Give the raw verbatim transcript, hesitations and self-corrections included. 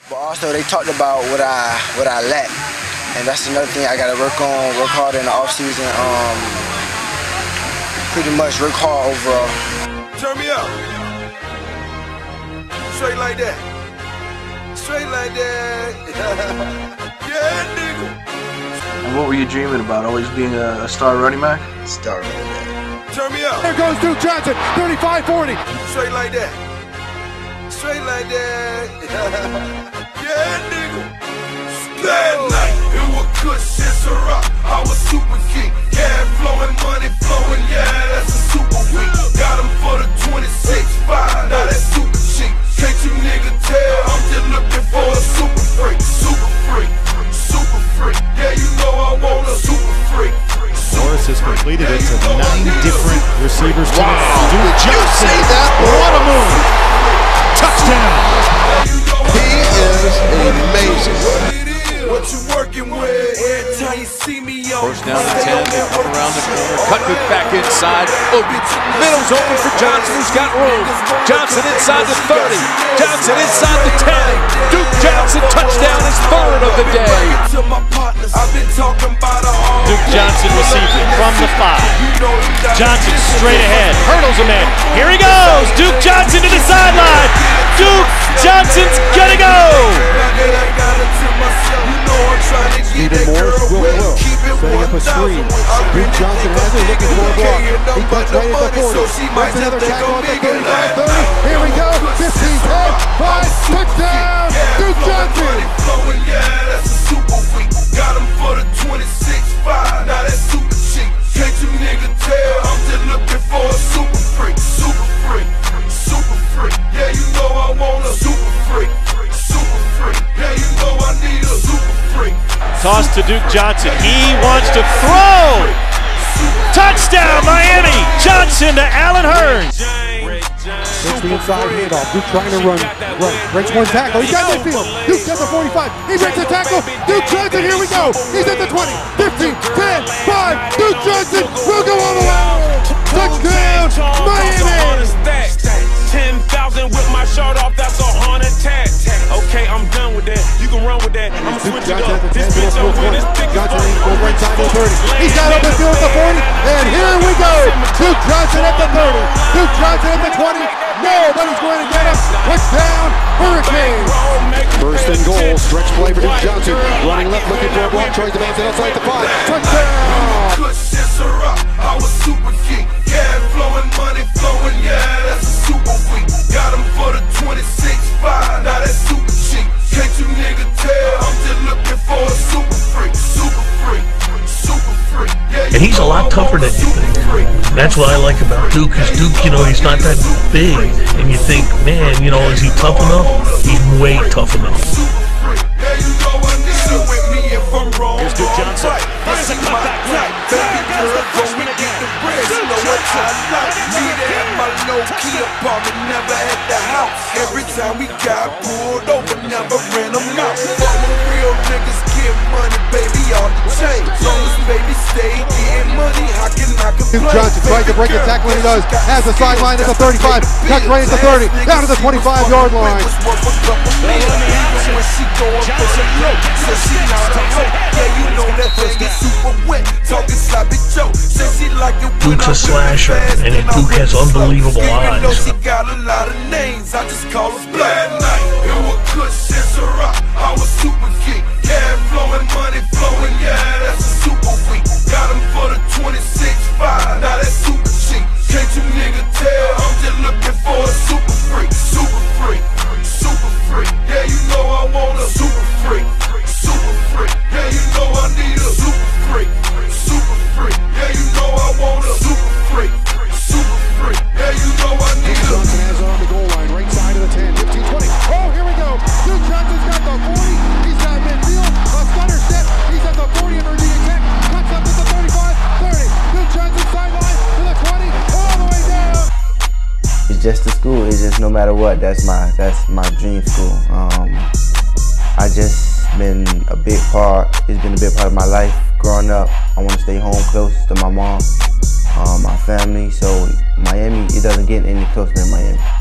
But also they talked about what I what I lack, and that's another thing I gotta work on, work hard in the off season. Um, pretty much work hard overall. Turn me up. Straight like that. Straight like that. Yeah, nigga. And what were you dreaming about? Always being a, a star running back? Star running back. Turn me up. There goes Duke Johnson, thirty-five forty. Straight like that. Straight like that. Yeah, nigga. That night, it was good shit, Ciroc. I was super king. Cash flowing, money flowing, yeah, that's a super week. Got him for the twenty-six five, now that's super cheap. Can't you nigga tell? I'm just looking for a super freak. Super freak. Super freak. Yeah, you know I want a super freak. Norris has completed it to nine different receivers. Wow. Duke Johnson. You say that? What a move. Touchdown. He is amazing. What you working with? Every time you see me on first down to ten, they come around the corner, Cutbook back inside. Oh, middle's open for Johnson, who's got room. Johnson inside the thirty. Johnson inside the ten. Duke Johnson touchdown, his third of the day. Duke Johnson receiving from the five. Johnson straight ahead, hurdles him in. Here he goes. Duke Johnson to the sideline. Duke Johnson's gonna go. Stephen Morris will throw, setting up a screen. Duke Johnson has it, looking for a block. He cuts right at the forty. Makes another tackle at the thirty-five thirty. Here we go. fifteen ten. five. Touchdown. Duke Johnson. Got him for the twenty-six five. Now that's super cheap. Can't you nigga tell? I'm just looking for a super freak. Super freak. Super freak. Yeah, you know I want a super freak. Super freak. Yeah, you know I need a super freak. Toss to Duke Johnson. He wants to throw. Touchdown, Miami. Johnson to Allen Hurns. Takes the inside handoff. Duke trying to run. Run. Breaks one tackle. He's got midfield. Duke gets the forty-five. He breaks a tackle. Duke Johnson, here we go. He's at the twenty. fifteen, ten, five. Duke Johnson will go all the way. Touchdown, Miami. ten thousand with my shirt off. That's a haunted tag. Okay, I'm done with that. You can run with that. I'm gonna switch it up. This bitch over here. This thick Johnson goes right side to the thirty. He's got open field at the forty. And here we go. Duke Johnson at the thirty. Duke Johnson at the twenty. Nobody's going to get him. Touchdown, Hurricanes. First and goal. Stretch play for Duke Johnson. Running left, looking for a block. Tries to bounce it outside the five. Touchdown. Good shit, Ciroc. I was super king. Cash flowing, money flowing. Yeah, that's a super week. Got him for the twenty-six five. Now that's super cheap. Can't you nigga tell? I'm just looking for a super freak. Super freak. Super freak. Yeah, and he's a lot tougher than you think. That's what I like about Duke, is Duke, you know, he's not that big. And you think, man, you know, is he tough enough? He's way tough enough. Here's Duke Johnson. This is a cutback right. Baby girl, go and get the bread. You know what I like. Me there at my low-key apartment, never at the house. Every time we got pulled over, never ran them out. All the real niggas get money, baby, on the chain. Long as baby stay getting money, how can I complain? Duke Johnson tries to break a tackle and he does. Has the sideline at the thirty-five. Cuts right at the thirty. Down to the twenty-five yard line. Duke's a slasher, and Duke has unbelievable eyes. She got a lot of names, I just call her Black Knight. It was good shit, Ciroc. I was super geek. Cash flowing, money flowing, yeah, that's a super week. Got him for the twenty-six five, now that's super cheap. Can't you nigga tell? I'm just looking for a super freak. Super freak. Super freak. Yeah, you know I want a super freak. Super freak. Yeah, you know I need a super freak. Super freak. Yeah, you know I want a super freak. Super freak. Yeah, you know I need a. Johnson has on the goal line, right side of the ten, fifteen, twenty. Oh, here we go. Duke Johnson's got the forty. He's got midfield. A stutter step. He's at the forty and Virginia Tech. Cuts up to the thirty-five, thirty. Duke Johnson sideline to the twenty, all the way down. It's just the school. It's just no matter what. That's my that's my dream school. Um, I just been a big part. It's been a big part of my life growing up. I want to stay home close to my mom, um, my family. So Miami, it doesn't get any closer than Miami.